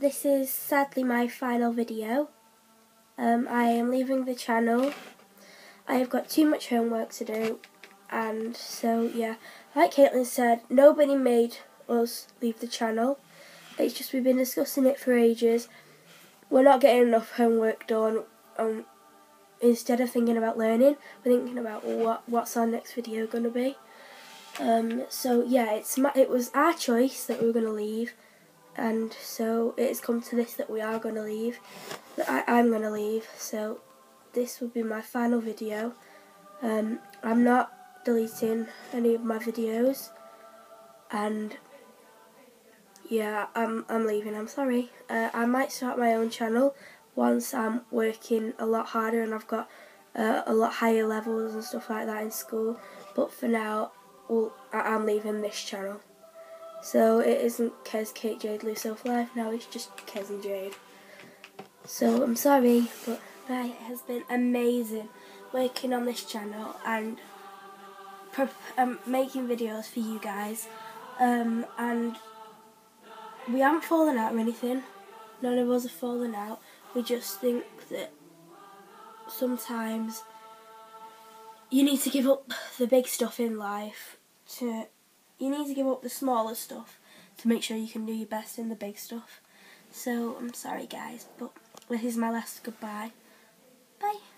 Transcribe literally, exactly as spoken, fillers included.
this is sadly my final video. Um, I am leaving the channel. I have got too much homework to do, and so yeah, like Caitlin said, nobody made us leave the channel. It's just we've been discussing it for ages. We're not getting enough homework done. Um, instead of thinking about learning, we're thinking about what what's our next video going to be. Um, so yeah, it's my, it was our choice that we were going to leave, and so it has come to this that we are going to leave. That I, I'm going to leave. So this will be my final video. Um, I'm not deleting any of my videos, and yeah, I'm I'm leaving. I'm sorry. Uh, I might start my own channel once I'm working a lot harder and I've got uh, a lot higher levels and stuff like that in school. But for now, well, I I'm leaving this channel. So it isn't Kez, Kate, Jade, Luso for Life. Now it's just Kez and Jade. So I'm sorry, but bye. It has been amazing working on this channel and um, making videos for you guys. Um, and we haven't fallen out or anything. None of us have fallen out. We just think that sometimes you need to give up the big stuff in life to you need to give up the smaller stuff to make sure you can do your best in the big stuff. So I'm sorry guys, but this is my last goodbye. Bye.